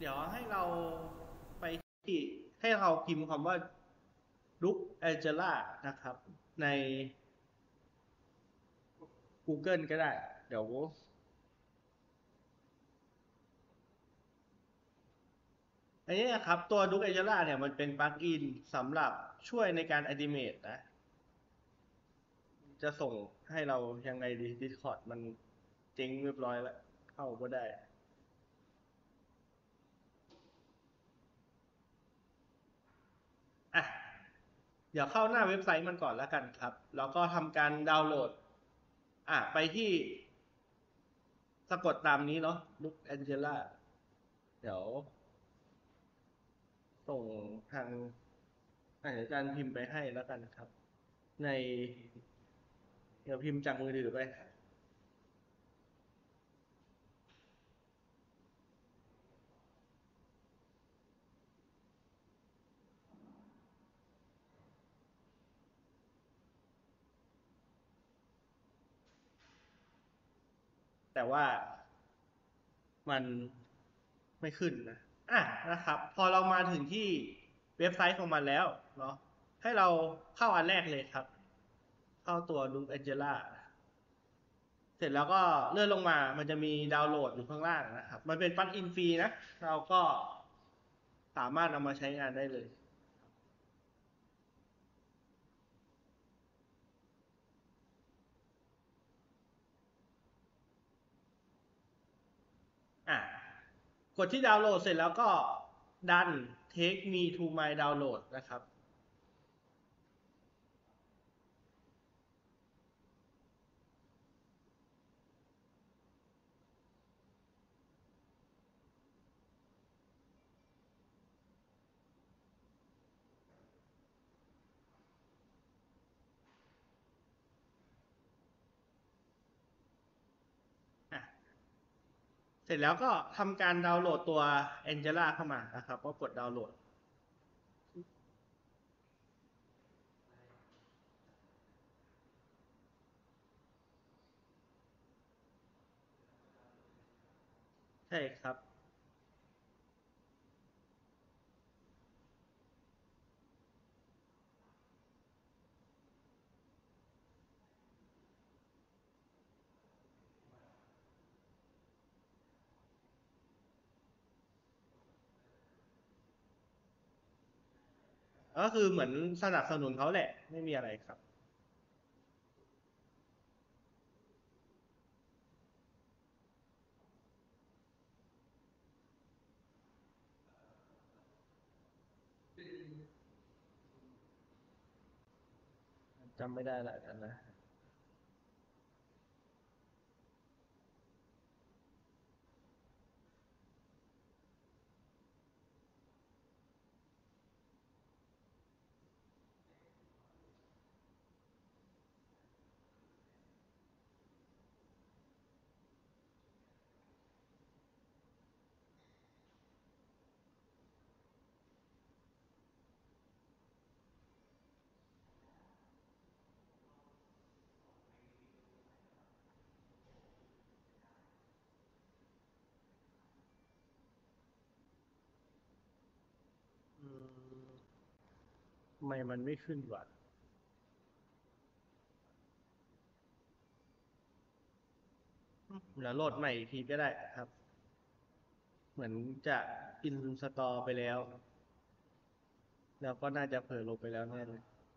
เดี๋ยวให้เราไปที่ให้เราพิมพ์คำว่าลุคแองเจล่านะครับใน Google ก็ได้เดี๋ยวอันนี้นะครับตัวลุคแองเจล่าเนี่ยมันเป็นปลั๊กอินสำหรับช่วยในการแอนิเมตนะจะส่งให้เรายังไงดี Discord มันเจ๊งเรียบร้อยแล้วเข้าก็ได้อ่ะเดี๋ยวเข้าหน้าเว็บไซต์มันก่อนแล้วกันครับแล้วก็ทำการดาวน์โหลดไปที่สะกดตามนี้เนาะลุคแองเจล่าเดี๋ยวส่งทางอาจารย์พิมพ์ไปให้แล้วกันครับในเดี๋ยวพิมพ์จากมือถือไปแต่ว่ามันไม่ขึ้นนะนะครับพอเรามาถึงที่เว็บไซต์ของมันแล้วเนาะให้เราเข้าอันแรกเลยครับเข้าตัวลุคแองเจล่าเสร็จแล้วก็เลื่อนลงมามันจะมีดาวน์โหลดอยู่ข้างล่างนะครับมันเป็นปลั๊กอินฟรีนะเราก็สามารถเอามาใช้งานได้เลยอ่ะกดที่ดาวน์โหลดเสร็จแล้วก็ดัน take me to my download นะครับอ่ะ เสร็จแล้วก็ทำการดาวน์โหลดตัว Angela เข้ามานะครับก็กดดาวน์โหลดใช่ครับก็คือเหมือนสนับสนุนเขาแหละไม่มีอะไรครับจำไม่ได้ละกันนะอืมทำไมมันไม่ขึ้นวะเดี๋ยวโหลดใหม่อีกทีก็ได้ครับเหมือนจะอินสตอลไปแล้วแล้วก็น่าจะเผลอลงไปแล้วแน่เลย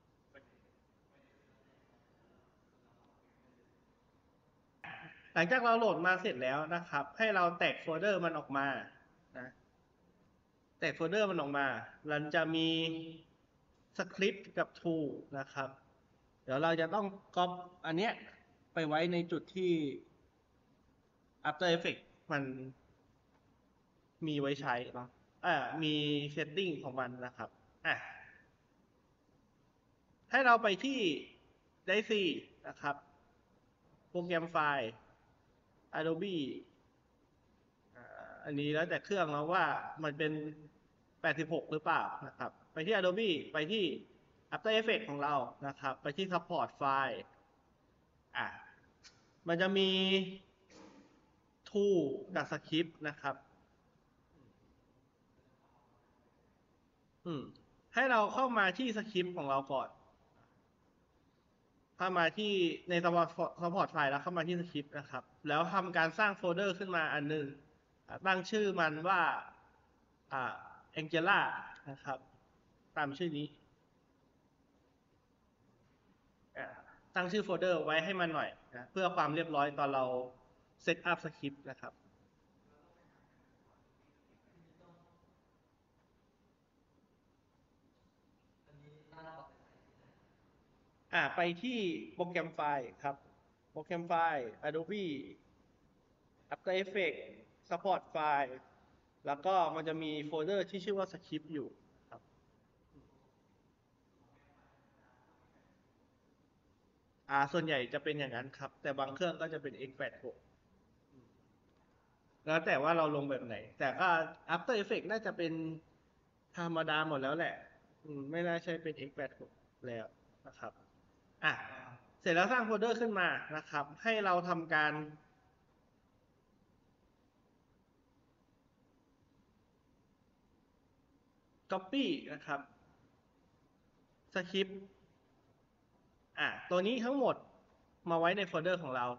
หลังจากเราโหลดมาเสร็จแล้วนะครับให้เราแตกโฟลเดอร์มันออกมานะแตกโฟลเดอร์มันออกมามันจะมีสคริปต์กับ tool นะครับ เดี๋ยวเราจะต้องก๊อปอันเนี้ยไปไว้ในจุดที่ After Effects มันมีไว้ใช้เนาะมีเซตติ้งของมันนะครับอ่ะให้เราไปที่ Daisy นะครับโปรแกรมไฟล์ Adobe อันนี้แล้วแต่เครื่องแล้วว่ามันเป็น86หรือเปล่านะครับไปที่ Adobe ไปที่ After Effects ของเรานะครับไปที่ Support File อ่ะมันจะมี tool กับ script นะครับอืมให้เราเข้ามาที่สคริปต์ของเราก่อนเข้ามาที่ในซัพพอร์ตไฟล์แล้วเข้ามาที่สคริปต์นะครับแล้วทำการสร้างโฟลเดอร์ขึ้นมาอันหนึงตั้งชื่อมันว่าอ่า Angela นะครับตามชื่อนี้อ่าตั้งชื่อโฟลเดอร์ไว้ให้มันหน่อยนะเพื่อความเรียบร้อยตอนเราเซตอัพสคริปต์นะครับไปที่โปรแกรมไฟล์ครับโปรแกรมไฟล์ Adobe After Effects Support ไฟล์แล้วก็มันจะมีโฟลเดอร์ที่ชื่อว่าสคริปต์อยู่ครับส่วนใหญ่จะเป็นอย่างนั้นครับแต่บางเครื่องก็จะเป็น x86 แล้วแต่ว่าเราลงแบบไหนแต่ก็ After Effects น่าจะเป็นธรรมดาหมดแล้วแหละไม่น่าใช่เป็น x86 แล้วนะครับอ่ะเสร็จแล้วสร้างโฟลเดอร์ขึ้นมานะครับให้เราทำการ Copy นะครับสคริปต์ตัวนี้ทั้งหมดมาไว้ในโฟลเดอร์ของเรา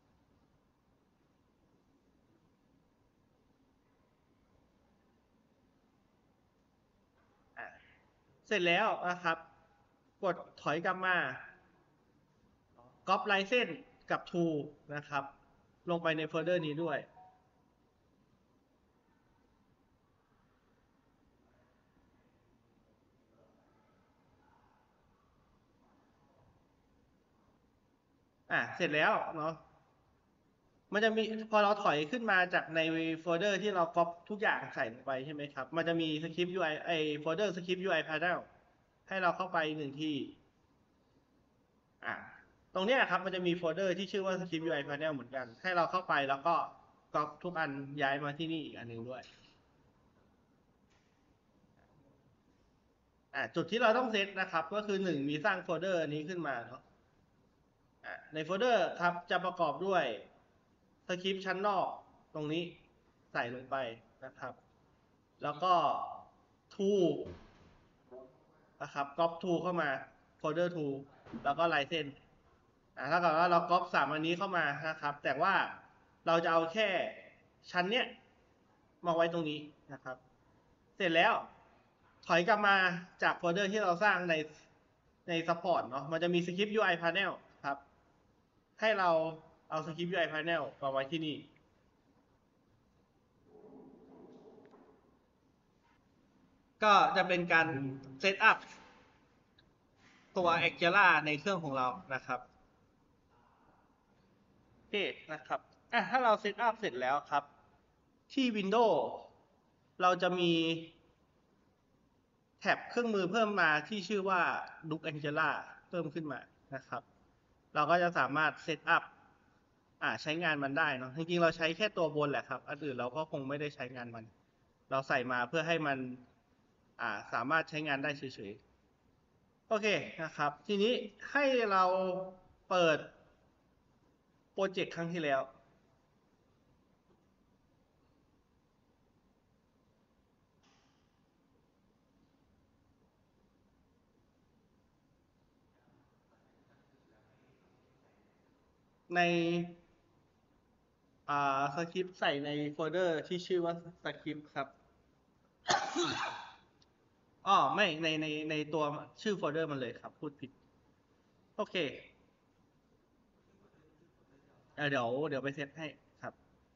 อ่ะเสร็จแล้วนะครับกดถอยกลับมาก๊อปไลเซนกับ to นะครับลงไปในโฟลเดอร์นี้ด้วยเสร็จแล้วเนาะมันจะมีพอเราถอยขึ้นมาจากในโฟลเดอร์ที่เราก๊อปทุกอย่างใส่ลงไปใช่ไหมครับมันจะมีสคริปต์ UI โฟลเดอร์สคริปต์ UI panel ให้เราเข้าไปหนึ่งที่อ่ะตรงเนี้ยครับมันจะมีโฟลเดอร์ที่ชื่อว่า Script UI Panel เหมือนกันให้เราเข้าไปแล้วก็ก๊อปทุกอันย้ายมาที่นี่อีกอันหนึ่งด้วยจุดที่เราต้องเซตนะครับก็คือหนึ่งมีสร้างโฟลเดอร์นี้ขึ้นมาเนาะในโฟลเดอร์ครับจะประกอบด้วยสคริปต์ชั้นนอกตรงนี้ใส่ลงไปนะครับแล้วก็ tool นะครับก๊อป tool เข้ามาโฟลเดอร์ tool แล้วก็ลายเส้นถ้าเกิดว่าเราก๊อป3อันนี้เข้ามานะครับแต่ว่าเราจะเอาแค่ชั้นเนี้ยมาไว้ตรงนี้นะครับเสร็จแล้วถอยกลับมาจากโฟลเดอร์ที่เราสร้างใน support เนาะมันจะมี script UI panel ครับให้เราเอา script UI panel มาไว้ที่นี่ก็จะเป็นการเซตอัพตัว Angela ในเครื่องของเรานะครับโอเคนะครับถ้าเราเซตอัพเสร็จแล้วครับที่ Windows เราจะมีแท็บเครื่องมือเพิ่มมาที่ชื่อว่า Look Angela เพิ่มขึ้นมานะครับเราก็จะสามารถเซตอัพใช้งานมันได้เนาะจริงๆเราใช้แค่ตัวบนแหละครับอันอื่นเราก็คงไม่ได้ใช้งานมันเราใส่มาเพื่อให้มันสามารถใช้งานได้เฉยๆโอเคนะครับทีนี้ให้เราเปิดโปรเจกต์ครั้งที่แล้วในสคริปต์ใส่ในโฟลเดอร์ที่ชื่อว่าสคริปต์ครับไม่ในตัวชื่อโฟลเดอร์มันเลยครับพูดผิดโอเคเดี๋ยวไปเซตให้ครับ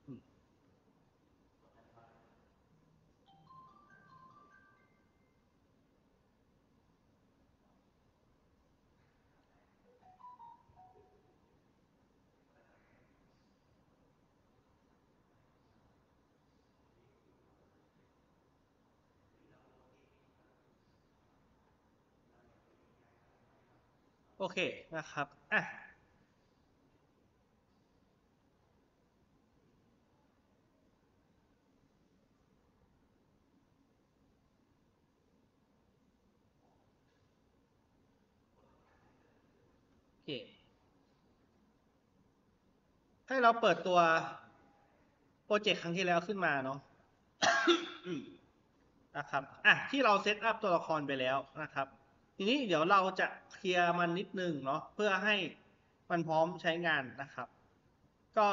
โอเคนะครับโอเคให้เราเปิดตัวโปรเจกต์ครั้งที่แล้วขึ้นมาเนาะนะครับที่เราเซตอัพตัวละครไปแล้วนะครับทีนี้เดี๋ยวเราจะเคลียร์มันนิดนึงเนาะเพื่อให้มันพร้อมใช้งานนะครับก็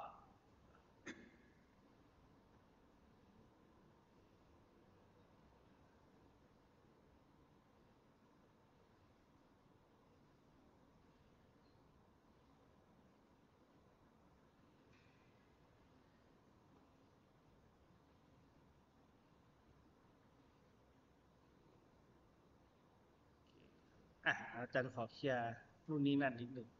อาจารย์ขอเคลียร์นู่นนี่นั่นนิดนึง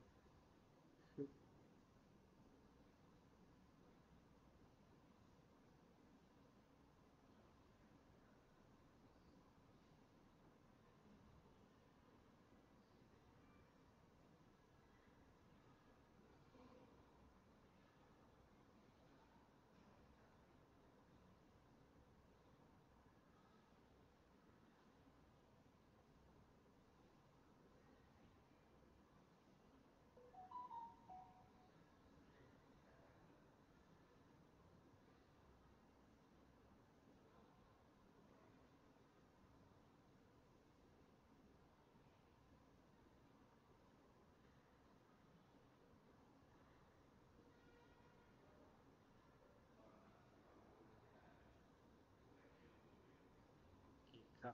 ครับ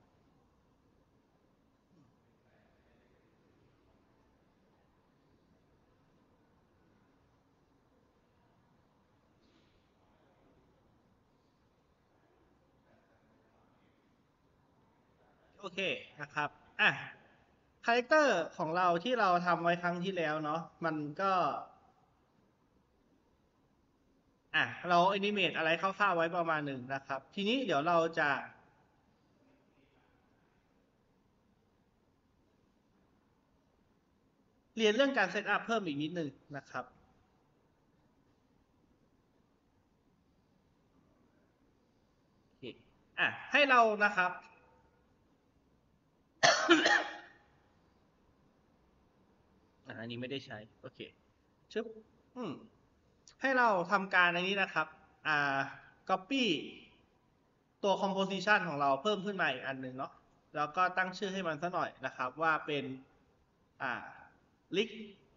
โอเคนะครับคาแรคเตอร์ของเราที่เราทำไว้ครั้งที่แล้วเนาะมันก็เราแอนิเมตอะไรคร่าวๆไว้ประมาณหนึ่งนะครับทีนี้เดี๋ยวเราจะเรียนเรื่องการเซตอัพเพิ่มอีกนิดนึงนะครับโอเคให้เรานะครับ อันนี้ไม่ได้ใช้โอเคชึบอืมให้เราทำการอันนี้นะครับcopy ตัว composition ของเราเพิ่มขึ้นมาอีกอันหนึ่งเนาะแล้วก็ตั้งชื่อให้มันซะหน่อยนะครับว่าเป็นอ่า list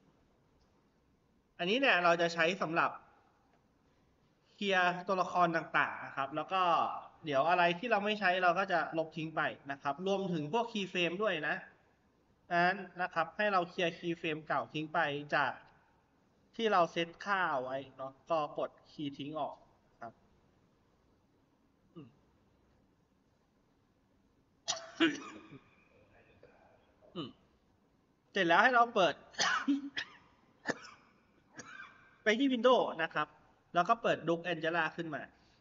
อันนี้เนี่ยเราจะใช้สำหรับเคลียร์ตัวละครต่างๆนะครับแล้วก็เดี๋ยวอะไรที่เราไม่ใช้เราก็จะลบทิ้งไปนะครับรวมถึงพวก keyframe ด้วยนะนั้นนะครับให้เราเคลียร์ keyframe เก่าทิ้งไปจากที่เราเซตค่าเอาไว้เนาะก็กดคีย์ทิ้งออกครับเสร็จแล้วให้เราเปิด ไปที่ Windows นะครับแล้วก็เปิด Duke Angela ขึ้นมา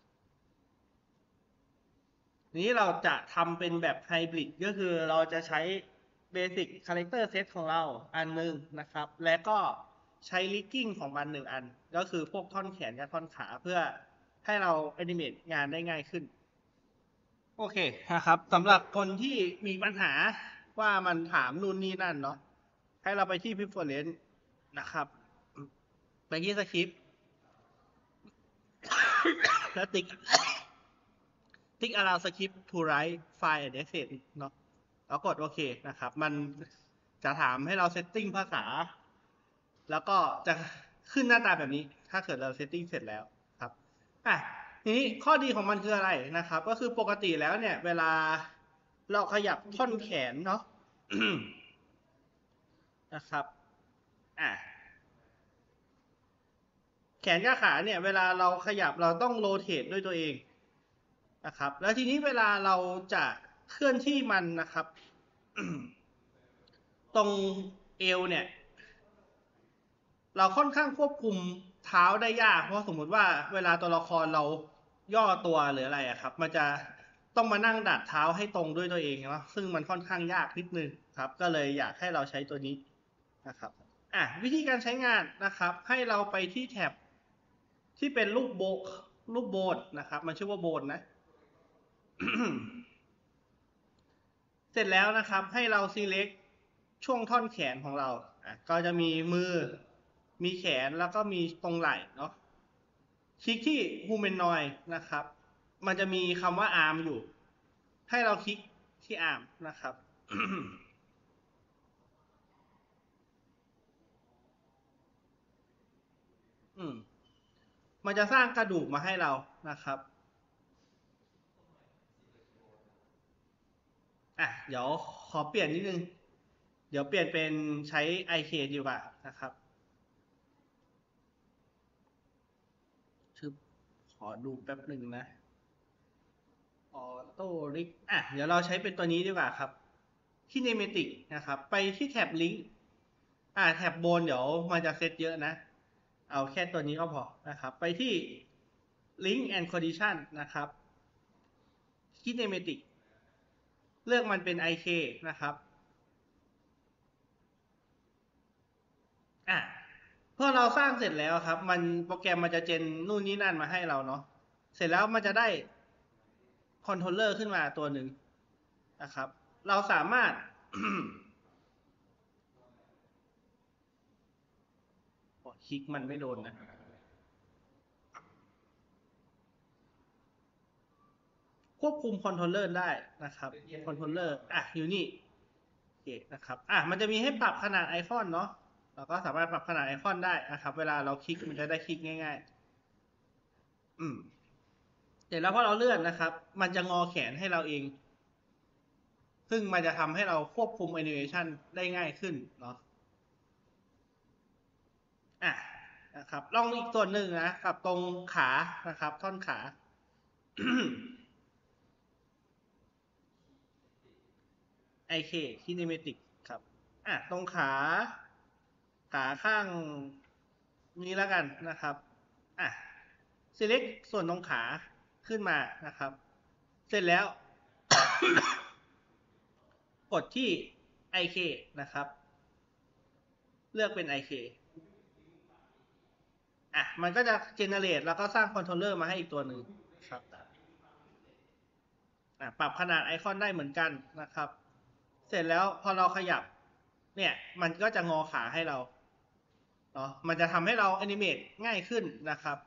นี้เราจะทำเป็นแบบไฮบริดก็คือเราจะใช้ Basic Character Set ของเราอันหนึ่งนะครับและก็ใช้ Rigging ของมันหนึ่งอันก็คือพวกท่อนแขนกับท่อนขาเพื่อให้เรา Animate งานได้ง่ายขึ้นโอเคนะครับสำหรับคนที่มีปัญหาว่ามันถามนู่นนี่นั่นเนาะให้เราไปที่ Preference นะครับไปที่สคริปต์แล้วติ๊ก allow script to write file and access เนาะแล้วกดโอเคนะครับมันจะถามให้เราเซตติ้งภาษาแล้วก็จะขึ้นหน้าตาแบบนี้ถ้าเกิดเราเซตติ้งเสร็จแล้วครับทีนี้ข้อดีของมันคืออะไรนะครับก็คือปกติแล้วเนี่ยเวลาเราขยับท่อนแขนเนาะนะครับอ่ะแขนกับขาเนี่ยเวลาเราขยับเราต้องโรเตทด้วยตัวเองนะครับแล้วทีนี้เวลาเราจะเคลื่อนที่มันนะครับตรงเอวเนี่ยเราค่อนข้างควบคุมเท้าได้ยากเพราะสมมุติว่าเวลาตัวละครเราย่อตัวหรืออะไรอะครับมันจะต้องมานั่งดัดเท้าให้ตรงด้วยตัวเองเนาะซึ่งมันค่อนข้างยากนิดนึงครับก็เลยอยากให้เราใช้ตัวนี้นะครับวิธีการใช้งานนะครับให้เราไปที่แท็บที่เป็นรูปโบนนะครับมันชื่อว่าโบนนะ เสร็จแล้วนะครับให้เรา select ช่วงท่อนแขนของเราก็จะมีมือมีแขนแล้วก็มีตรงไหล่เนาะคลิกที่ humanoid นะครับมันจะมีคำว่า arm อยู่ให้เราคลิกที่อาร์มนะครับ อืมมันจะสร้างกระดูกมาให้เรานะครับเดี๋ยวขอเปลี่ยนนิดนึงเดี๋ยวเปลี่ยนเป็นใช้ IK ดีกว่านะครับชื่อขอดูแป๊บหนึ่งนะออโต้ลิกเดี๋ยวเราใช้เป็นตัวนี้ดีกว่าครับที่ Nematic นะครับไปที่แท็บลิงก์แท็บบนเดี๋ยวมันจะเซตเยอะนะเอาแค่ตัวนี้ก็พอนะครับไปที่ Link and Condition นะครับที่ Nematic เลือกมันเป็น IK นะครับอ่ะพอเราสร้างเสร็จแล้วครับมันโปรแกรมมันจะเจนนู่นนี่นั่นมาให้เราเนาะเสร็จแล้วมันจะได้คอนโทรลเลอร์ขึ้นมาตัวหนึ่งนะครับเราสามารถ คลิกมันไม่โดนนะควบคุมคอนโทรลเลอร์ได้นะครับคอนโทรลเลอร์อยู่นี่โอเคนะครับมันจะมีให้ปรับขนาดไอคอนเนาะเราก็สามารถปรับขนาดไอคอนได้นะครับเวลาเราคลิกมันจะได้คลิกง่ายๆเสร็จแล้วพอเราเลื่อนนะครับมันจะงอแขนให้เราเองซึ่งมันจะทำให้เราควบคุมแอนิเมชันได้ง่ายขึ้นเนาะอ่ะนะครับลองอีกส่วนหนึ่งนะกับตรงขานะครับท่อนขา IK kinematic ครับตรงขาข้างนี้แล้วกันนะครับอ่ะ select ส่วนตรงขาขึ้นมานะครับเสร็จแล้ว กดที่ IK นะครับเลือกเป็น IK มันก็จะ generate แล้วก็สร้างคอนโทรลเลอร์มาให้อีกตัวหนึ่งครับปรับขนาดไอคอนได้เหมือนกันนะครับเสร็จแล้วพอเราขยับเนี่ยมันก็จะงอขาให้เราเนาะมันจะทำให้เราแอนิเมตง่ายขึ้นนะครับ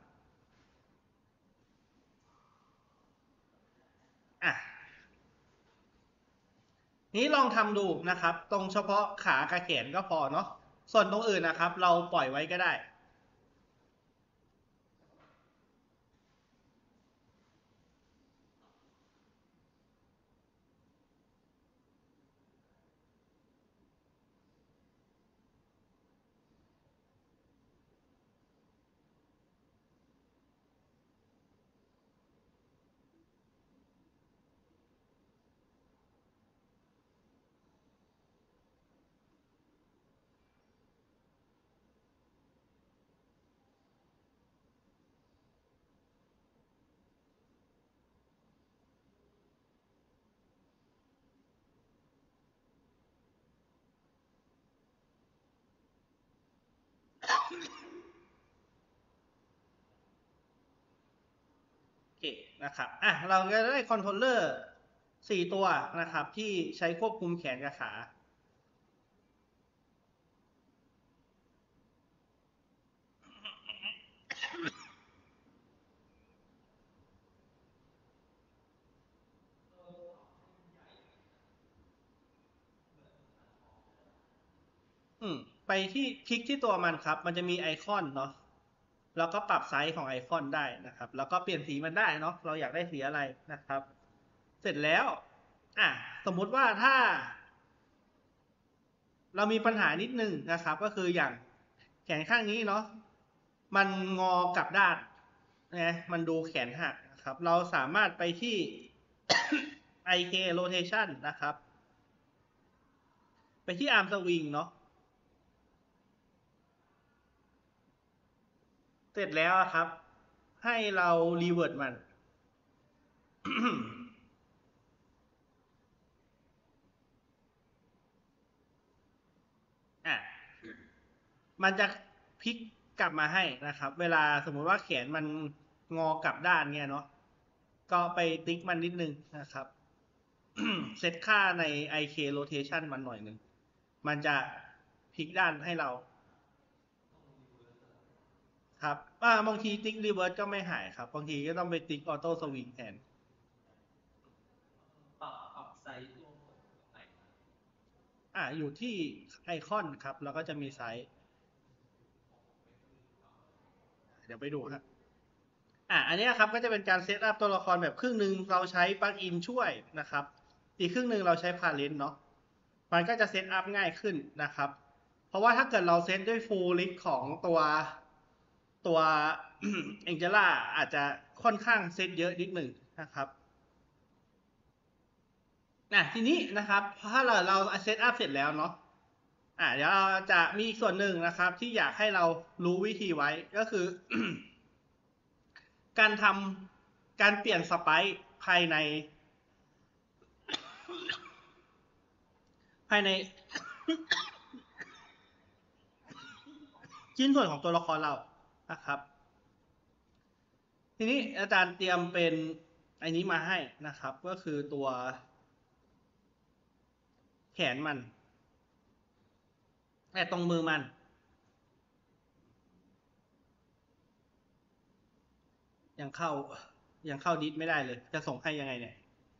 อ่ะนี้ลองทำดูนะครับตรงเฉพาะขากับแขนก็พอเนาะส่วนตรงอื่นนะครับเราปล่อยไว้ก็ได้โอเคนะครับเราจะได้คอนโทรลเลอร์4 ตัวนะครับที่ใช้ควบคุมแขนกับขา ไปที่คลิกที่ตัวมันครับมันจะมีไอคอนเนาะแล้วก็ปรับไซส์ของไอคอนได้นะครับแล้วก็เปลี่ยนสีมันได้เนาะเราอยากได้สีอะไรนะครับเสร็จแล้วอ่ะสมมุติว่าถ้าเรามีปัญหานิดนึงนะครับก็คืออย่างแขนข้างนี้เนาะมันงอกลับด้านนะมันดูแขนหักนะครับเราสามารถไปที่ IK rotation นะครับไปที่ arm swing เนาะเสร็จแล้วครับให้เรารีเวิร์ มัน อ่ะมันจะพลิกกลับมาให้นะครับเวลาสมมุติว่าแขนมันงอกลับด้านเงี้ยเนาะก็ไปติ๊กมันนิดนึงนะครับเซตค่าใน IK rotation มันหน่อยหนึ่งมันจะพลิกด้านให้เราครับบางทีติ๊กรีเวิร์สก็ไม่หายครับบางทีก็ต้องไปติ๊กออโต้สวิงแทนอยู่ที่ไอคอนครับแล้วก็จะมีไซส์เดี๋ยวไปดูครับอันนี้ครับก็จะเป็นการเซตอัพตัวละครแบบครึ่งหนึ่งเราใช้ปลั๊กอินช่วยนะครับอีกครึ่งหนึ่งเราใช้พาเลนเนาะมันก็จะเซตอัพง่ายขึ้นนะครับเพราะว่าถ้าเกิดเราเซตด้วยฟูลลิสของตัวเอ็นเจล่าอาจจะค่อนข้างเซตเยอะนิดหนึ่งนะครับทีนี้นะครับถ้าเราเซตอัพเสร็จแล้วเนาะเดี๋ยวเราจะมีอีกส่วนหนึ่งนะครับที่อยากให้เรารู้วิธีไว้ก็คือ การทำการเปลี่ยนสไปค์ภายในชิ้นส่วนของตัวละครเรานะครับทีนี้อาจารย์เตรียมเป็นอันนี้มาให้นะครับก็คือตัวแขนมันแต่ตรงมือมันยังเข้ายังเข้าดิสไม่ได้เลยจะส่งให้ยังไงเนี่ย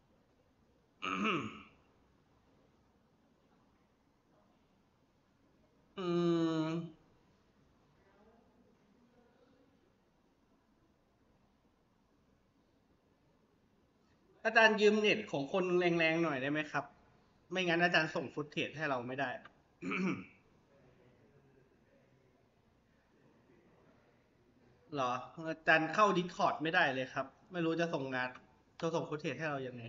อืมอาจารย์ยืมเน็ตของคนแรงๆหน่อยได้ไหมครับไม่งั้นอาจารย์ส่งฟุตเทจให้เราไม่ได้ เหรออาจารย์เข้าดิสคอร์ดไม่ได้เลยครับไม่รู้จะส่งงานจะส่งฟุตเทจให้เรายังไง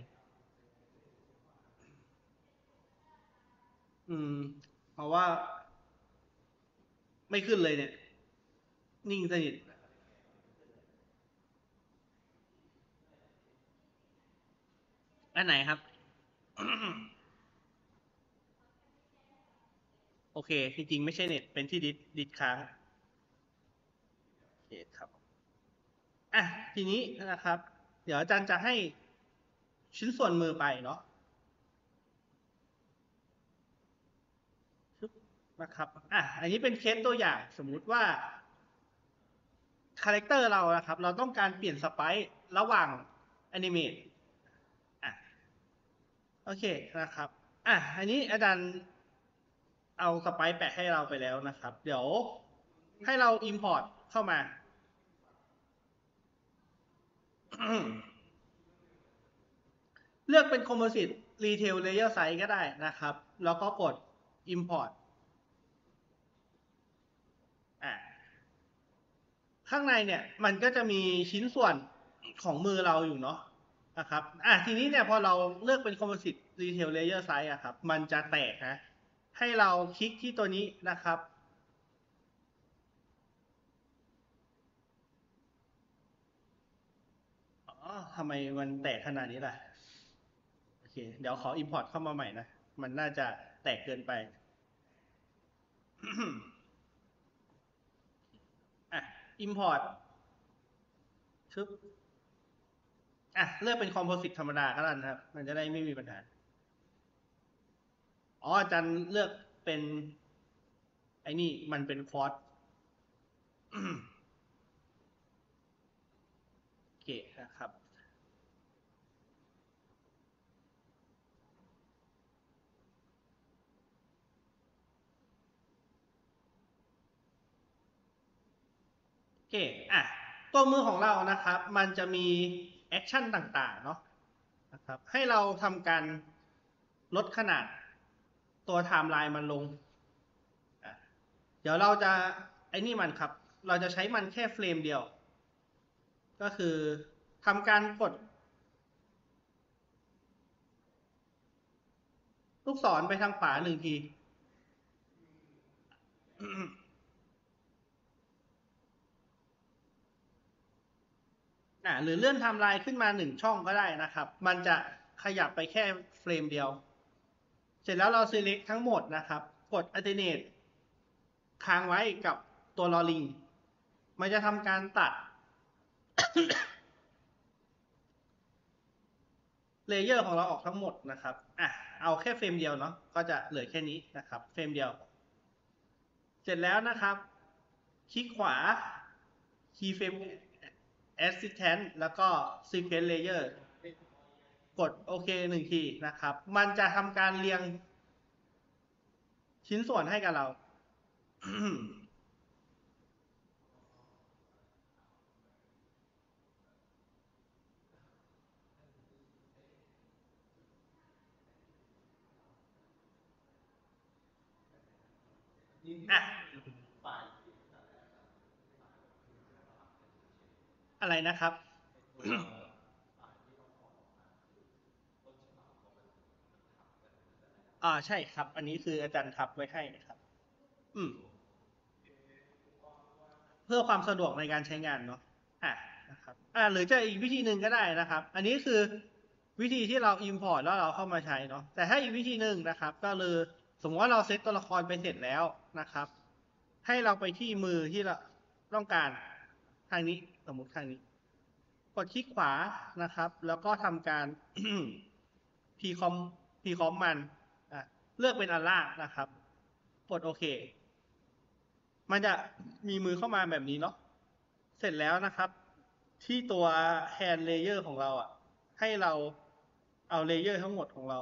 อืมเพราะว่าไม่ขึ้นเลยเนี่ยนิ่งสนิทอันไหนครับ โอเคจริงๆไม่ใช่เน็ตเป็นที่ดิสค้างโอเคครับทีนี้นะครับเดี๋ยวอาจารย์จะให้ชิ้นส่วนมือไปเนาะนะครับอันนี้เป็นเคสตัวอย่างสมมุติว่าคาแรคเตอร์เรานะครับเราต้องการเปลี่ยนสไปซ์ระหว่างแอนิเมตอ่ะโอเคนะครับอันนี้อาจารย์เอาสไปซ์แปะให้เราไปแล้วนะครับเดี๋ยวให้เรา Import เข้ามา เลือกเป็น Composite Retail Layer Size ก็ได้นะครับแล้วก็กด Import อ่ะข้างในเนี่ยมันก็จะมีชิ้นส่วนของมือเราอยู่เนาะนะครับทีนี้เนี่ยพอเราเลือกเป็น Composite Retail Layer Size อะครับมันจะแตกนะให้เราคลิกที่ตัวนี้นะครับทำไมมันแตกขนาดนี้ล่ะโอเคเดี๋ยวขอ Import เข้ามาใหม่นะมันน่าจะแตกเกินไปImport ชึบเลือกเป็น Composite ธรรมดาก็แล้วครับมันจะได้ไม่มีปัญหาอาจารย์เลือกเป็นไอ้นี่มันเป็นควอตโอเคนะครับโอเคตัวมือของเรานะครับมันจะมีแอคชั่นต่างๆเนาะนะครับให้เราทำการลดขนาดตัวไทม์ไลน์มันลงเดี๋ยวเราจะไอ้นี่มันครับเราจะใช้มันแค่เฟรมเดียวก็คือทำการกดลูกศรไปทางขวาหนึ่งทีหรือเลื่อนไทม์ไลน์ขึ้นมา1 ช่องก็ได้นะครับมันจะขยับไปแค่เฟรมเดียวเสร็จแล้วเรา select ทั้งหมดนะครับกด alternate ค้างไว้กับตัวลอลิงมันจะทำการตัดเลเยอร์ของเราออกทั้งหมดนะครับเอาแค่เฟรมเดียวเนาะก็จะเหลือแค่นี้นะครับเฟรมเดียวเสร็จแล้วนะครับคลิกขวา keyframe assistant แล้วก็ sequence layer กดโอเค1 ทีนะครับมันจะทำการเรียงชิ้นส่วนให้กับเรา อ่ะ อะไรนะครับ ใช่ครับ อันนี้คืออาจารย์ทับไว้ให้ครับ อืม เพื่อความสะดวกในการใช้งานเนาะนะครับหรือจะอีกวิธีหนึ่งก็ได้นะครับ อันนี้คือวิธีที่เรา import แล้วเราเข้ามาใช้เนาะแต่ถ้าอีกวิธีหนึ่งนะครับ ก็คือสมมติว่าเราเซตตัวละครไปเสร็จแล้วนะครับ ให้เราไปที่มือที่เราต้องการทางนี้สมมติทางนี้ กดคลิกขวานะครับ แล้วก็ทำการ pcom pcom มันเลือกเป็นอันล่างนะครับ กดโอเค มันจะมีมือเข้ามาแบบนี้เนาะ เสร็จแล้วนะครับ ที่ตัว hand layer ของเราให้เราเอาเลเยอร์ทั้งหมดของเรา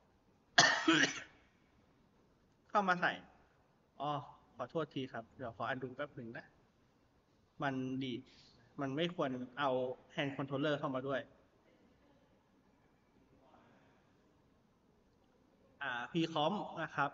เข้ามาใส่ขอโทษทีครับ เดี๋ยวขออันดูแป๊บหนึ่งนะ มันดีดมันไม่ควรเอา hand controller เข้ามาด้วยpcom นะครับ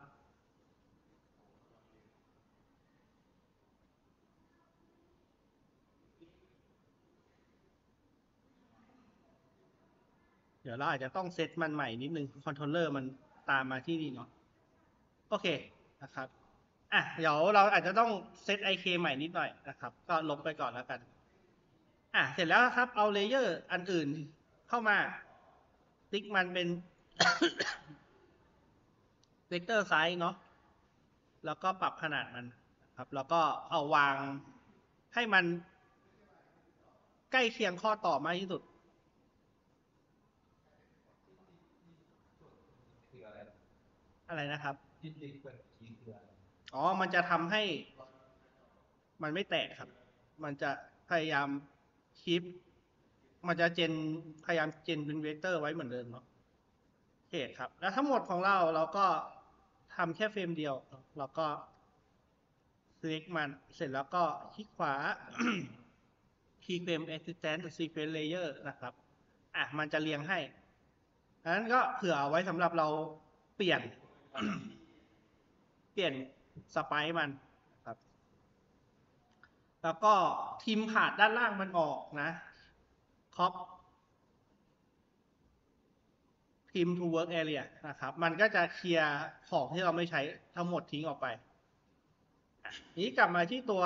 เดี๋ยวเราอาจจะต้องเซตมันใหม่นิดนึงคอนโทรลเลอร์มันตามมาที่นี่เนาะโอเคนะครับเดี๋ยวเราอาจจะต้องเซต IK ใหม่นิดหน่อยนะครับ ก็ลบไปก่อนแล้วกันเสร็จแล้วครับเอาเลเยอร์อันอื่นเข้ามาติ๊กมันเป็น เวกเตอร์ไซส์เนาะแล้วก็ปรับขนาดมันครับแล้วก็เอาวางให้มันใกล้เคียงข้อต่อมากที่สุดอะไรนะครับมันจะทำให้มันไม่แตกครับ มันจะพยายามคีปมันจะพยายามเจนเป็นเวกเตอร์ไว้เหมือนเดิมเนาะโอเคครับ แล้วทั้งหมดของเราก็ทำแค่เฟรมเดียวเราก็ select มันเสร็จแล้วก็คลิกขวา keyframe assistant sequence layer นะครับมันจะเรียงให้ดังนั้นก็เผื่อเอาไว้สำหรับเราเปลี่ยน สไปซ์มันครับ แล้วก็ทิมผาดด้านล่างมันออกนะครอปทิม to work area นะครับ มันก็จะเคลียร์ของที่เราไม่ใช้ทั้งหมดทิ้งออกไป นี้กลับมาที่ตัว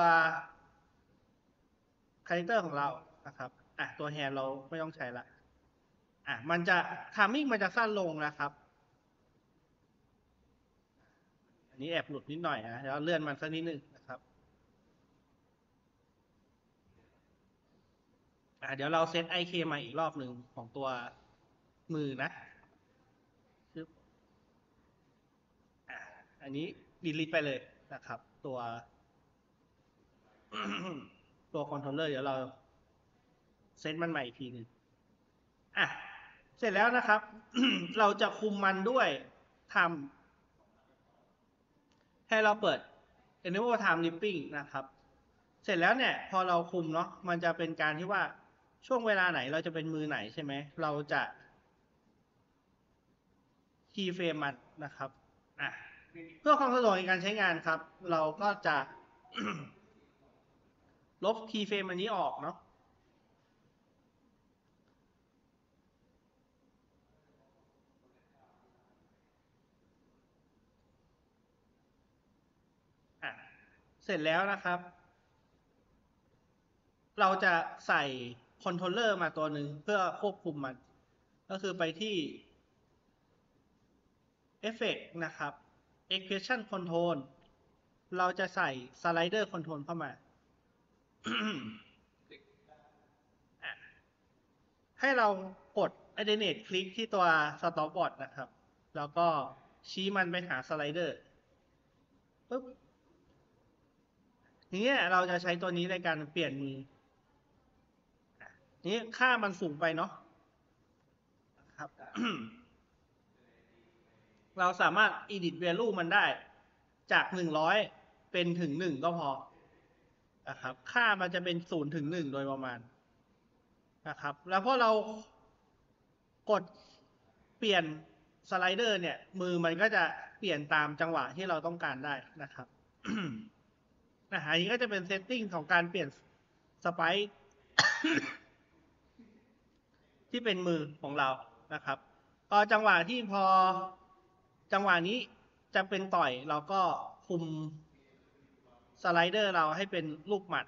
คาแรคเตอร์ของเรานะครับตัวแฮนด์เราไม่ต้องใช้ละมันจะทามมิ่งมันจะสั้นลงนะครับ อันนี้แอบหลุดนิดหน่อยนะแล้วเลื่อนมันสักนิดนึงนะครับเดี๋ยวเราเซต IK ใหม่อีกรอบหนึ่งของตัวมือนะอันนี้ดีลิทไปเลยนะครับ ตัวคอนโทรลเลอร์เดี๋ยวเราเซตมันใหม่อีกทีหนึ่งเสร็จแล้วนะครับ เราจะคุมมันด้วยทำให้เราเปิด enable time limping นะครับ เสร็จแล้วเนี่ยพอเราคุมเนาะมันจะเป็นการที่ว่าช่วงเวลาไหนเราจะเป็นมือไหนใช่ไหมเราจะคีย์เฟรมมันนะครับเพื่อความสะดวกในการใช้งานครับ เราก็จะ ลบคีย์เฟรมอันนี้ออกเนาะเสร็จแล้วนะครับ เราจะใส่คอนโทรลเลอร์มาตัวหนึ่งเพื่อควบคุมมัน ก็คือไปที่ Effect นะครับ Expression Control เราจะใส่ Slider Control เข้ามา ให้เรากด Alternate คลิกที่ตัว Stopwatch นะครับ แล้วก็ชี้มันไปหาสไลเดอร์ปุ๊บทีนี้เราจะใช้ตัวนี้ในการเปลี่ยนมือนี้ค่ามันสูงไปเนาะครับ เราสามารถ edit value มันได้จาก100เป็นถึง1ก็พอนะครับค่ามันจะเป็น0ถึง1โดยประมาณนะครับแล้วพอเรากดเปลี่ยนสไลเดอร์เนี่ยมือมันก็จะเปลี่ยนตามจังหวะที่เราต้องการได้นะครับ อันนี้ก็จะเป็นเซตติ้งของการเปลี่ยนสไปค์ที่เป็นมือของเรานะครับพอจังหวะที่พอจังหวะนี้จะเป็นต่อยเราก็คุมสไลเดอร์เราให้เป็นลูกหมัด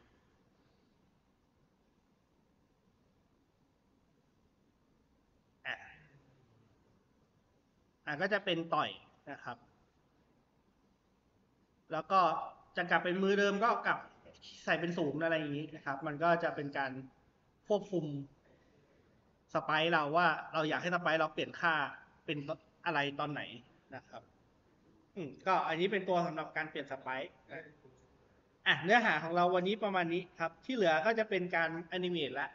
ก็จะเป็นต่อยนะครับแล้วก็จะกลับเป็นมือเดิมก็กลับใส่เป็นศูนย์อะไรอย่างนี้นะครับมันก็จะเป็นการควบคุมสไปค์เราว่าเราอยากให้สไปค์เราเปลี่ยนค่าเป็นอะไรตอนไหนนะครับก็อันนี้เป็นตัวสำหรับการเปลี่ยนสไปค์เนื้อหาของเราวันนี้ประมาณนี้ครับที่เหลือก็จะเป็นการแอนิเมตละ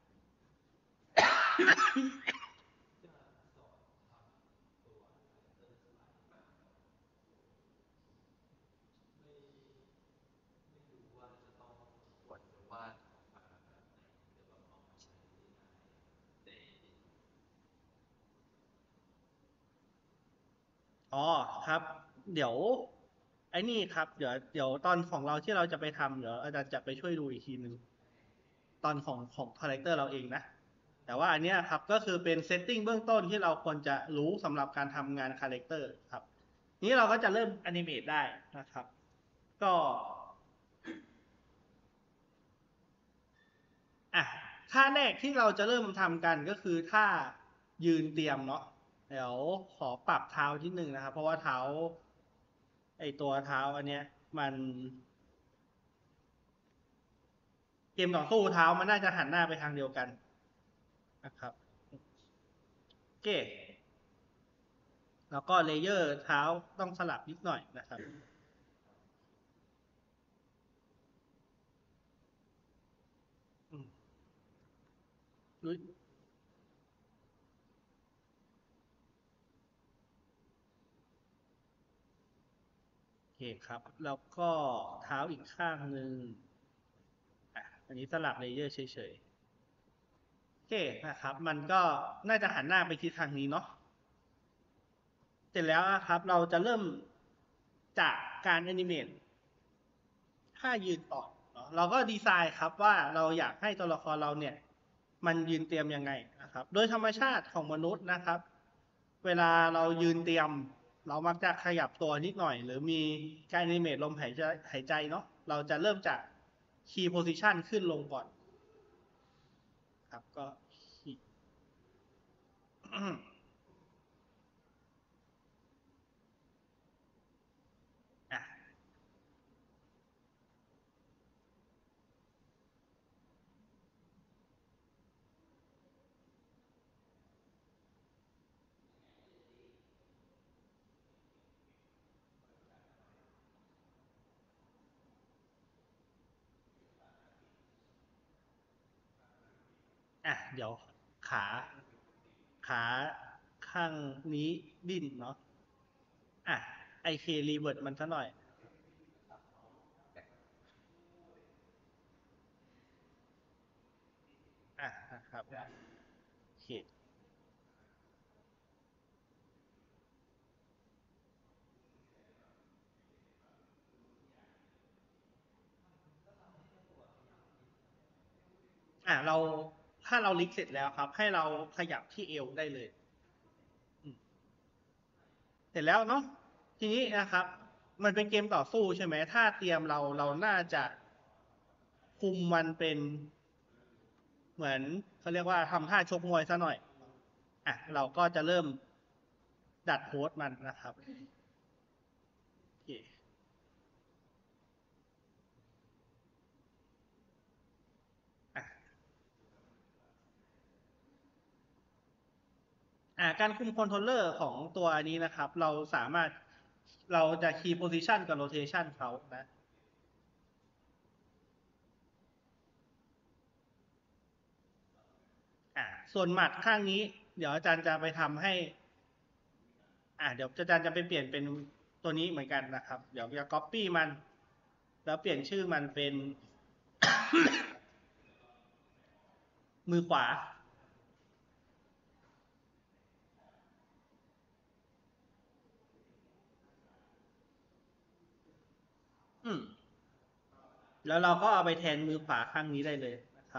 อ๋อครับเดี๋ยวไอ้นี่ครับเดี๋ยวตอนของเราที่เราจะไปทำเดี๋ยวอาจารย์จะไปช่วยดูอีกทีนึงตอนของคาแรคเตอร์เราเองนะแต่ว่าอันนี้ครับก็คือเป็นเซตติ้งเบื้องต้นที่เราควรจะรู้สำหรับการทำงานคาแรคเตอร์ครับนี้เราก็จะเริ่มแอนิเมตได้นะครับก็ท่าแรกที่เราจะเริ่มทำกันก็คือท่ายืนเตรียมเนาะเดี๋ยวขอปรับเท้านิดนึงนะครับเพราะว่าเท้าไอตัวเท้าอันเนี้ยมันเกมต่อสู้เท้ามันน่าจะหันหน้าไปทางเดียวกันนะครับโอเคแล้วก็เลเยอร์เท้าต้องสลับนิดหน่อยนะครับโอเคครับแล้วก็เท้าอีกข้างหนึ่งอันนี้สลับเลเยอร์เฉยๆโอเคนะครับมันก็น่าจะหันหน้าไปทิศทางนี้เนาะเสร็จแล้วครับเราจะเริ่มจากการแอนิเมตท่ายืนต่อเนาะเราก็ดีไซน์ครับว่าเราอยากให้ตัวละครเราเนี่ยมันยืนเตรียมยังไงนะครับโดยธรรมชาติของมนุษย์นะครับเวลาเรายืนเตรียมเรามักจะขยับตัวนิดหน่อยหรือมีการแอนิเมตลมหายใจเนาะเราจะเริ่มจากคีย์โพซิชันขึ้นลงก่อนครับก็คีย์อ่ะเดี๋ยวขาขาข้างนี้ดิ้นเนาะไอเครีเวิร์ดมันซะหน่อยนะครับโอเคเราถ้าเราลิกเสร็จแล้วครับให้เราขยับที่เอวได้เลยเสร็จแล้วเนาะทีนี้นะครับมันเป็นเกมต่อสู้ใช่ไหมถ้าเตรียมเราน่าจะคุมมันเป็นเหมือนเขาเรียกว่าทำท่าชกมวยซะหน่อยเราก็จะเริ่มดัดโพสมันนะครับโอเคอ่ะการคุมคอนโทรลเลอร์ของตัวนี้นะครับเราสามารถเราจะคีย์โพซิชันกับโรเทชันเขานะส่วนหมัดข้างนี้เดี๋ยวอาจารย์จะไปทำให้เดี๋ยวอาจารย์จะไปเปลี่ยนเป็นตัวนี้เหมือนกันนะครับ เดี๋ยวจะ copy มัน แล้วเปลี่ยนชื่อมันเป็น มือขวาแล้วเราก็เอาไปแทนมือขวาข้างนี้ได้เลยนะครับ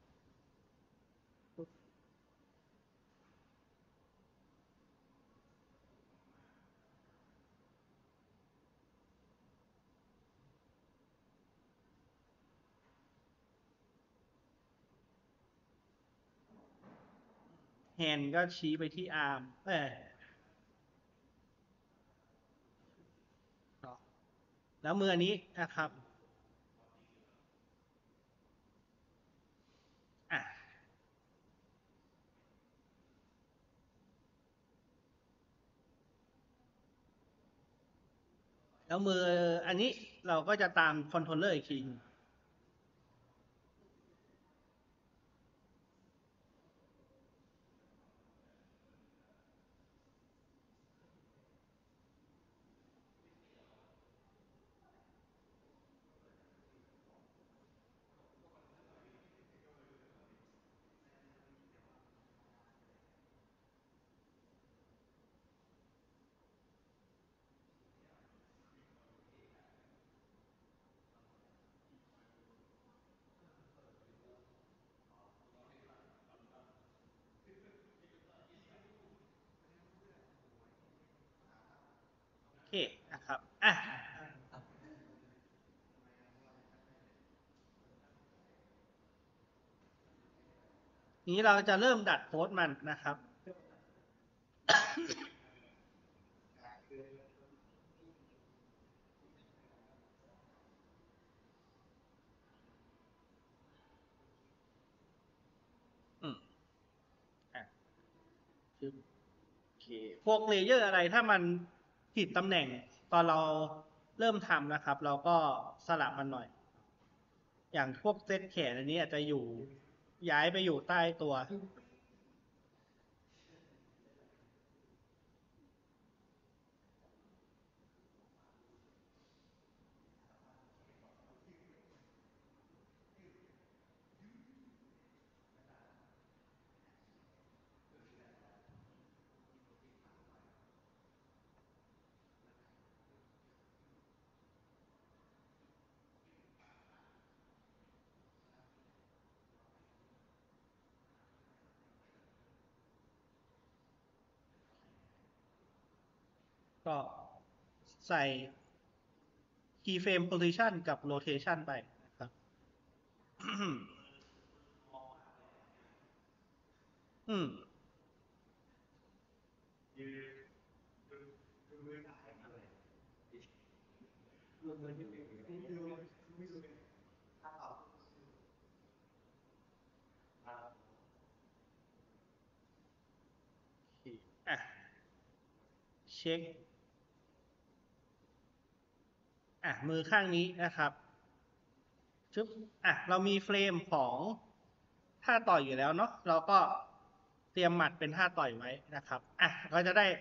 แฮนด์ก็ชี้ไปที่อาร์มแล้วมืออันนี้นะครับอ่ะแล้วมืออันนี้เราก็จะตามคอนโทรลเลอร์อีกทีโอเคนะครับนี้เราจะเริ่มดัดโค้ดมันนะครับอืมอ่ะโอเคพวกเลเยอร์อะไรถ้ามันผิดตำแหน่งตอนเราเริ่มทำนะครับ เราก็สลับมันหน่อย อย่างพวกเซตแขนอันนี้อาจจะอยู่ย้ายไปอยู่ใต้ตัว ก็ใส่ keyframe position กับ rotation ไปนะครับอืมอ่ะเช็คมือข้างนี้นะครับชึบเรามีเฟรมของท่าต่อยอยู่แล้วเนาะเราก็เตรียมหมัดเป็นท่าต่อยไว้นะครับก็จะได้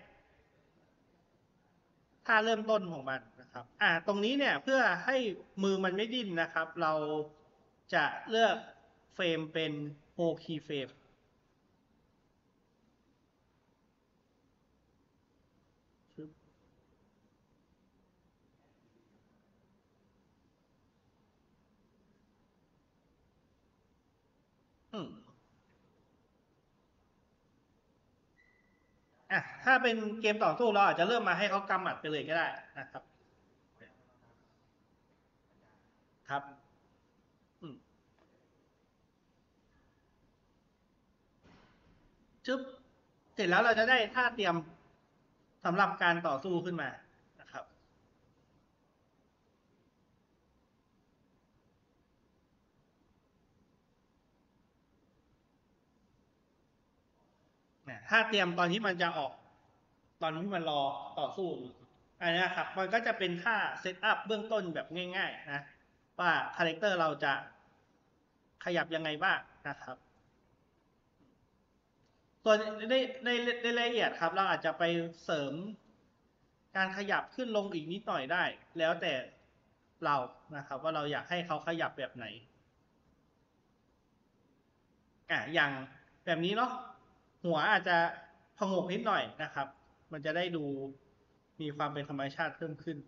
ท่าเริ่มต้นของมันนะครับตรงนี้เนี่ยเพื่อให้มือมันไม่ดิ้นนะครับ เราจะเลือกเฟรมเป็น whole key frame ชึบอืม ถ้าเป็นเกมต่อสู้เราอาจจะเริ่มมาให้เขากำหมัดไปเลยก็ได้นะครับครับอืมชึบเสร็จแล้วเราจะได้ท่าเตรียมสำหรับการต่อสู้ขึ้นมานะครับท่าเตรียมตอนที่มันจะออกตอนที่มันรอต่อสู้อันนี้ครับมันก็จะเป็นท่าเซตอัพเบื้องต้นแบบง่ายๆนะว่าคาแรคเตอร์เราจะขยับยังไงบ้างนะครับส่วนในรายละเอียดครับเราอาจจะไปเสริมการขยับขึ้นลงอีกนิดหน่อยได้ แล้วแต่เรานะครับว่าเราอยากให้เขาขยับแบบไหนอย่างแบบนี้เนาะหัวอาจจะพองกนิดหน่อยนะครับมันจะได้ดูมีความเป็นธรรมชาติเพิ่มขึ้น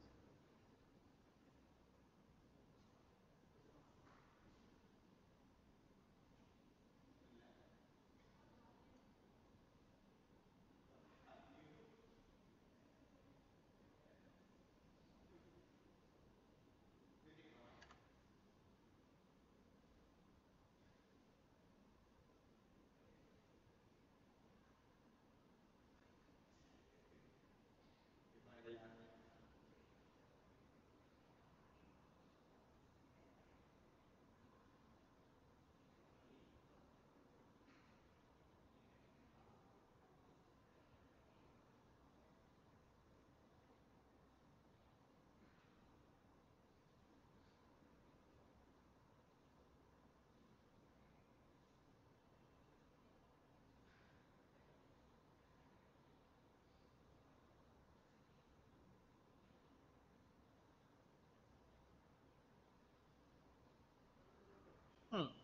อืม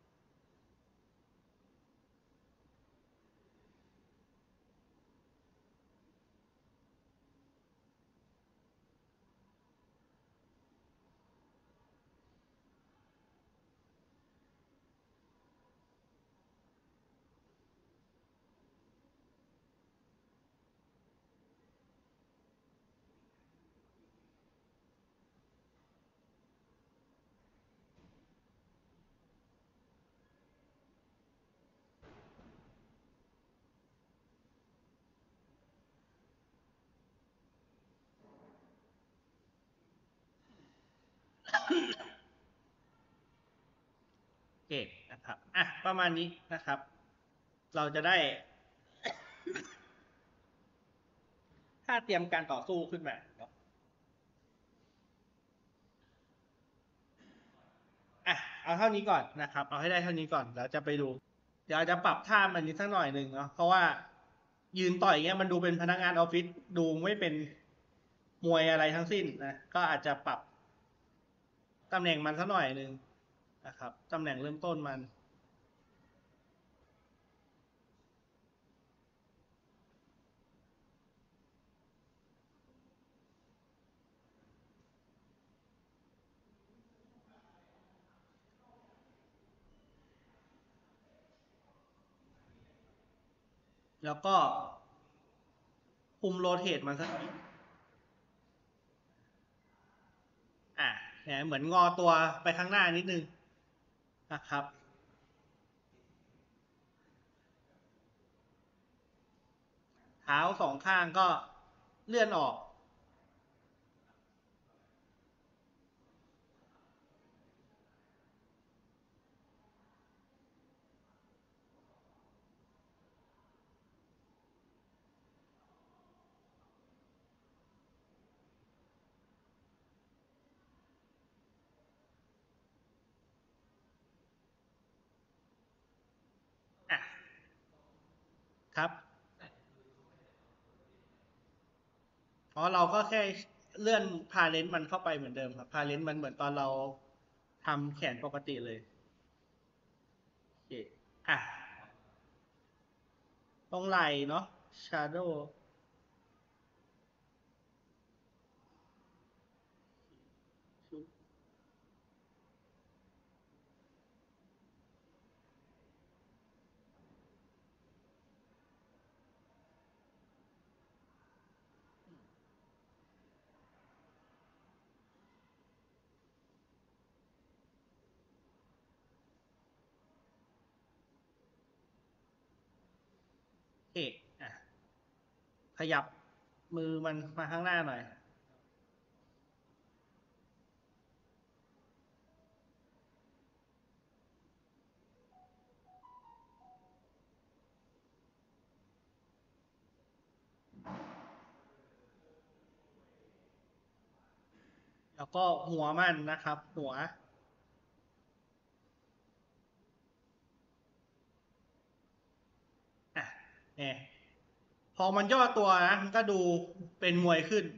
โอเคนะครับประมาณนี้นะครับ เราจะได้ถ้าเตรียมการต่อสู้ขึ้นมาเนาะเอาเท่านี้ก่อนนะครับเอาให้ได้เท่านี้ก่อนแล้วจะไปดูเดี๋ยวอาจจะปรับท่ามันนิดสักหน่อยหนึ่งเนาะเพราะว่ายืนต่อยเงี้ยมันดูเป็นพนักงานออฟฟิศดูไม่เป็นมวยอะไรทั้งสิ้นนะก็อาจจะปรับตำแหน่งมันสักหน่อยหนึ่งนะครับตำแหน่งเริ่มต้นมันแล้วก็คุมโรเทตมันสักนิดเนี่ยเหมือนงอตัวไปข้างหน้านิดนึงนะครับเท้าสองข้างก็เลื่อนออกอ่ะครับอ๋อเราก็แค่เลื่อนพาเลนต์มันเข้าไปเหมือนเดิมครับพาเลนต์มันเหมือนตอนเราทำแขนปกติเลยโอเคอ่ะตรงไหล่เนาะ shadow โอเคอ่ะขยับมือมันมาข้างหน้าหน่อยแล้วก็หัวมันนะครับหัวอ่ะเนี่ยพอมันย่อตัวนะมันก็ดูเป็นมวยขึ้น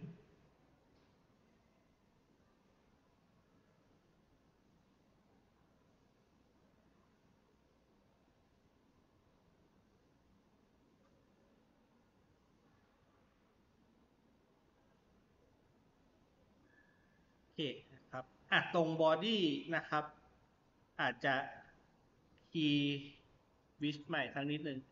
โอเคนะครับตรงบอดี้นะครับ อาจจะคีย์วิชใหม่ครั้งนิดนึง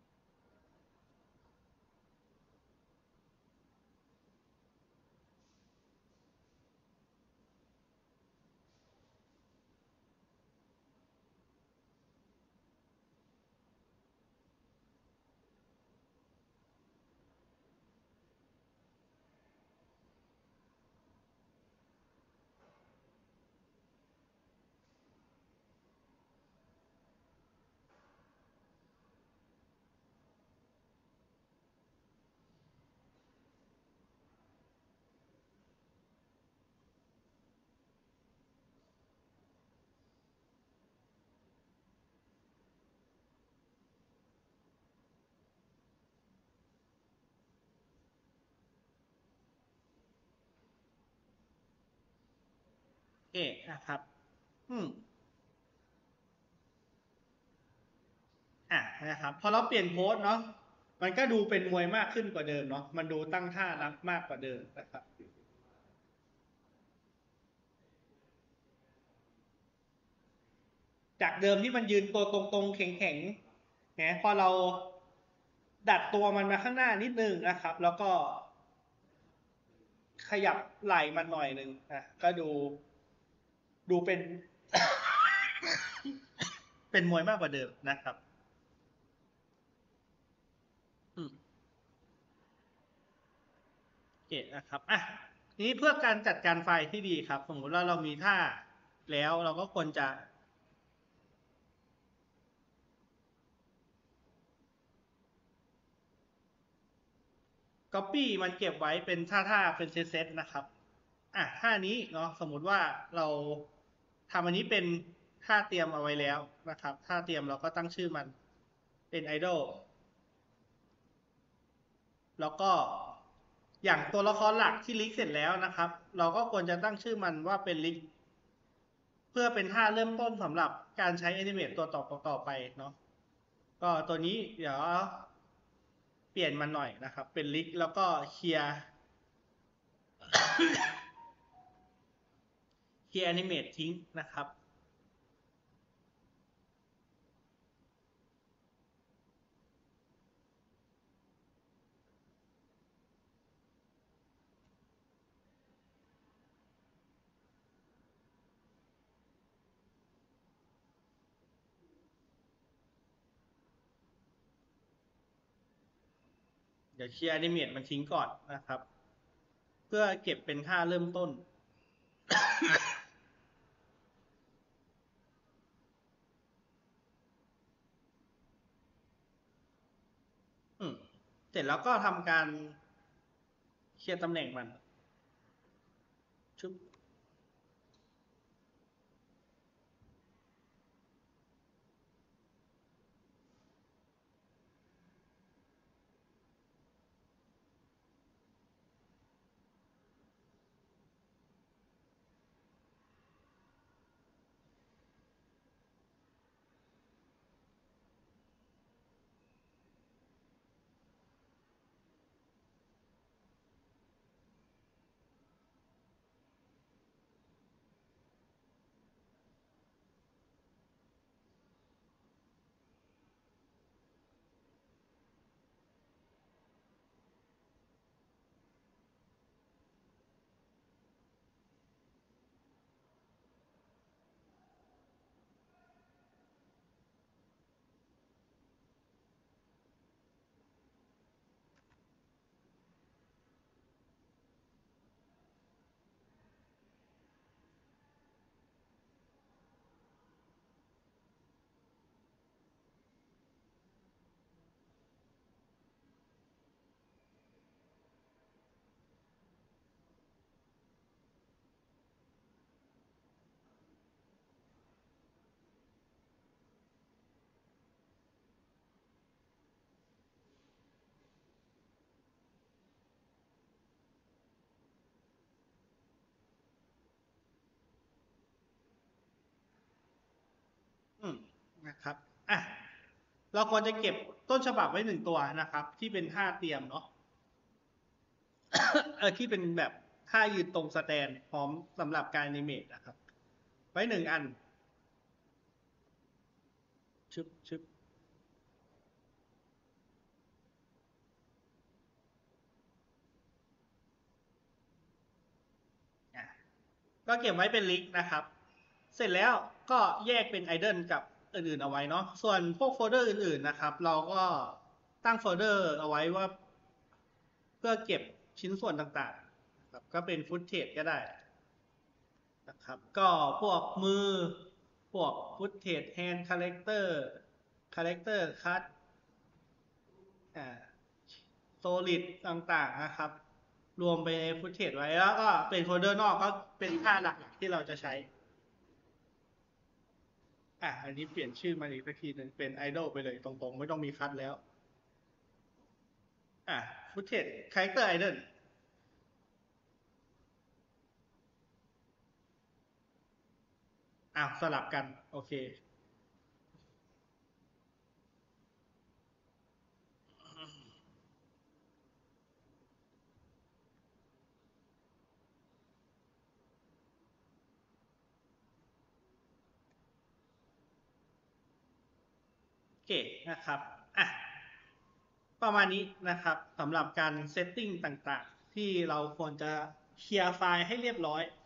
โอเคนะครับอืมนะครับพอเราเปลี่ยนโพสเนาะมันก็ดูเป็นมวยมากขึ้นกว่าเดิมเนาะมันดูตั้งท่ารับมากกว่าเดิมนะครับจากเดิมที่มันยืนตัวตรงๆแข็งๆนะพอเราดัดตัวมันมาข้างหน้านิดนึงนะครับแล้วก็ขยับไหล่มันหน่อยนึงก็ดูเป็นเป็นมวยมากกว่าเดิมนะครับอืมโอเคนะครับนี้เพื่อการจัดการไฟล์ที่ดีครับสมมุติว่าเรามีท่าแล้วเราก็ควรจะ Copy มันเก็บไว้เป็นท่าเป็นเซตนะครับท่านี้เนาะสมมุติว่าเราทำอันนี้เป็นท่าเตรียมเอาไว้แล้วนะครับท่าเตรียมเราก็ตั้งชื่อมันเป็นไอดอลแล้วก็อย่างตัวละครหลักที่ลิกเสร็จแล้วนะครับเราก็ควรจะตั้งชื่อมันว่าเป็นลิกเพื่อเป็นท่าเริ่มต้นสำหรับการใช้แอนิเมตตัวต่อไปเนาะก็ตัวนี้เดี๋ยวเปลี่ยนมันหน่อยนะครับเป็นลิกแล้วก็เคลียร์แอนิเมตทิ้งนะครับ เดี๋ยวเคลียร์แอนิเมตมันทิ้งก่อนนะครับเพื่อเก็บเป็นท่าเริ่มต้นเสร็จแล้วก็ทำการเคลียร์ตำแหน่งมันชุบนะครับอ่ะเราควรจะเก็บต้นฉบับไว้1 ตัวนะครับ ที่เป็นท่าเตรียมเนาะ ที่เป็นแบบท่ายืนตรงสแตนพร้อมสำหรับการแอนิเมตนะครับ ไว้1 อันชึบชึบอ่ะก็เก็บไว้เป็นลิงก์นะครับ เสร็จแล้วก็แยกเป็นไอเดิลกับอื่นๆเอาไว้เนาะส่วนพวกโฟลเดอร์อื่นๆนะครับ เราก็ตั้งโฟลเดอร์เอาไว้ว่าเพื่อเก็บชิ้นส่วนต่างๆครับก็เป็นฟุตเทจก็ได้นะครับก็พวกมือพวกฟุตเทจแฮนด์คาแรคเตอร์คัทอ่าโซลิดต่างๆนะครับรวมไปในฟุตเทจไว้แล้วก็เป็นโฟลเดอร์นอกก็เป็นค่าหลักๆที่เราจะใช้อันนี้เปลี่ยนชื่อมาอีกสักทีหนึ่งเป็นไอดอลไปเลยตรงๆไม่ต้องมีคัทแล้วฟุตเทจคาแรคเตอร์ไอดอลสลับกันโอเคเก๋นะครับอ่ะประมาณนี้นะครับสำหรับการเซตติ้งต่างๆที่เราควรจะเคลียร์ไฟล์ให้เรียบร้อย